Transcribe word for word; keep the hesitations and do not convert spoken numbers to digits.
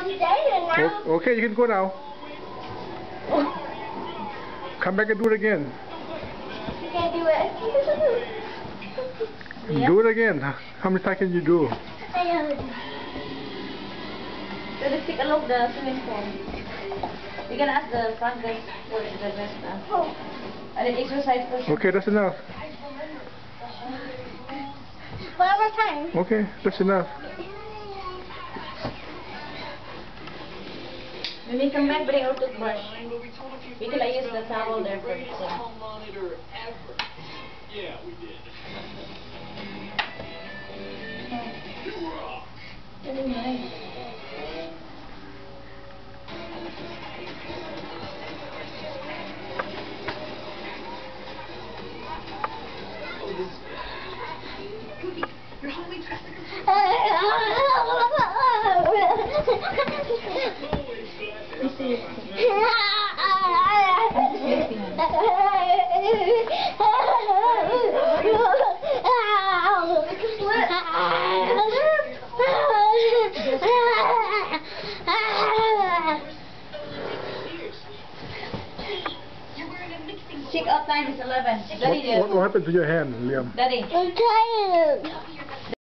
O- Okay, you can go now. Come back and do it again. You can't do it. Do it again. How many times can you do? So let's take a look at the swimming pool. You can ask the front desk for the best now. Oh. And then exercise first. Okay, that's enough. One more time. Okay, that's enough. When we come back, bring our toothbrush. Because I use the towel there for it. So. Yeah, we did. Very nice. You're only dressed like a Check out time is eleven. Daddy, What, what, what happened to your hand, Liam? Daddy. I'm tired.